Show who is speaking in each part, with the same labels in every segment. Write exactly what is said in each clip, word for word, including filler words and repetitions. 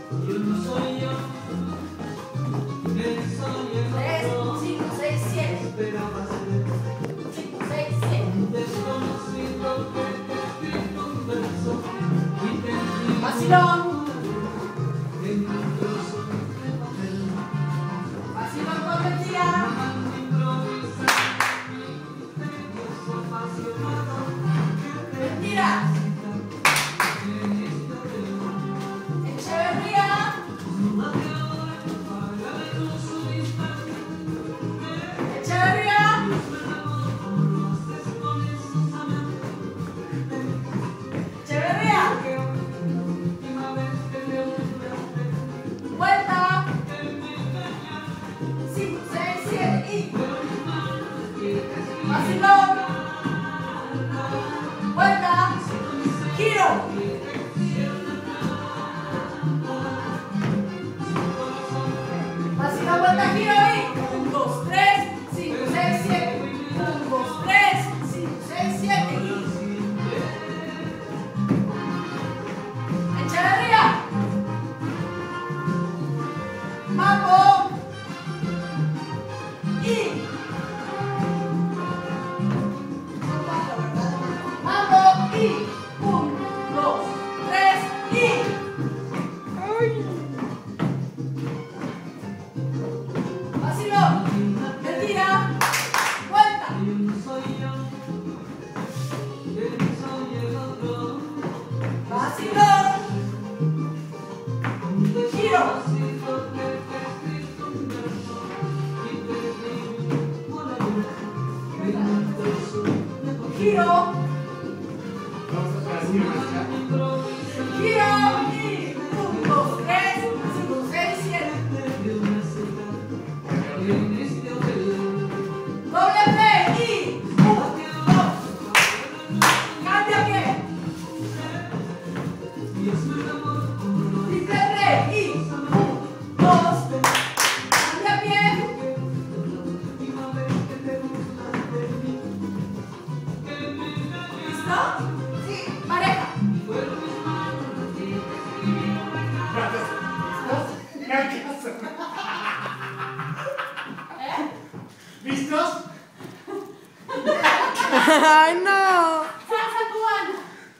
Speaker 1: Ay, no.
Speaker 2: Salsa cubana.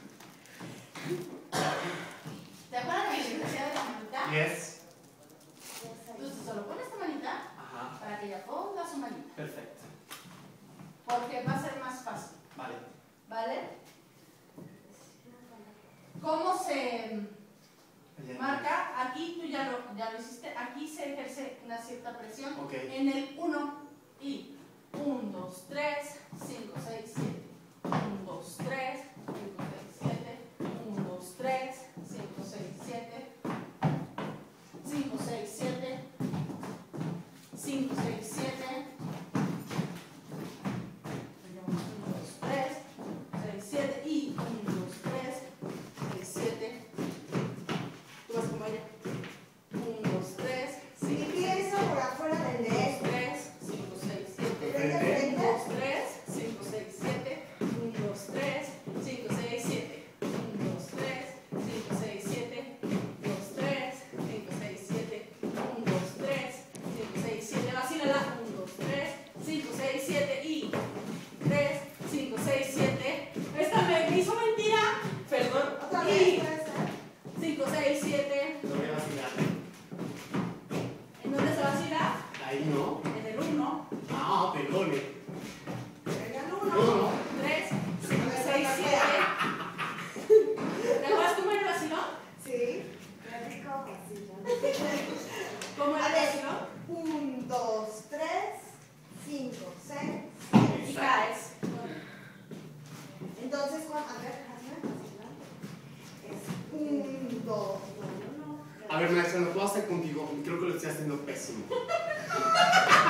Speaker 2: ¿Te acuerdas de que decía de la manita?
Speaker 3: Yes.
Speaker 2: Entonces solo pon esta manita.
Speaker 3: Ajá.
Speaker 2: Para que ella ponga su manita.
Speaker 3: Perfecto.
Speaker 2: Porque va a ser más fácil.
Speaker 3: Vale.
Speaker 2: ¿Vale? ¿Cómo se marca? Aquí tú ya lo, ya lo hiciste. Aquí se ejerce una cierta presión.
Speaker 3: Okay.
Speaker 2: En el uno y uno, dos, tres, cinco, seis, siete. uno, dos, tres, cinco, seis, siete. uno, dos, tres, cinco, seis, siete. cinco, seis, siete. cinco, seis, siete. uno, dos, tres, seis, siete y uno, dos, tres, seis, siete. Tú vas como ella. uno, dos, tres,
Speaker 4: Si pienso por afuera del leer.
Speaker 2: tres, cinco, seis, siete.
Speaker 4: Frente,
Speaker 2: uno, dos, tres, cinco, seis, siete. uno, dos, tres, cinco, seis, siete. uno, dos, tres, cinco, seis, siete. uno, dos, tres, cinco, seis, siete. uno, dos, tres, cinco, seis, siete. Vacílala. uno, dos, tres, cinco, seis, siete y tres, cinco, seis, siete. Esta me hizo mentira. Perdón.
Speaker 4: Otra
Speaker 2: Y
Speaker 4: vez, puede ser.
Speaker 2: cinco, seis, siete.
Speaker 3: Lo voy a vacilar.
Speaker 2: ¿En dónde se vacila?
Speaker 3: Ahí no.
Speaker 2: En el uno.
Speaker 3: Ah, perdone.
Speaker 4: Venga, el
Speaker 3: No,
Speaker 4: uno.
Speaker 3: no.
Speaker 2: tres, cinco, seis, siete. ¿Te acuerdas cómo era el vacilón?
Speaker 4: Sí. Qué rico, así,
Speaker 2: ¿Cómo era
Speaker 4: A
Speaker 2: el
Speaker 4: ver.
Speaker 2: vacilón?
Speaker 4: Un, dos, tres, cinco, seis.
Speaker 2: Y caes.
Speaker 4: Entonces, ¿cuál? A ver, hazme así, es un, dos, no, no, no.
Speaker 3: A ver, maestra, ¿lo puedo hacer contigo? Creo que lo estoy haciendo pésimo.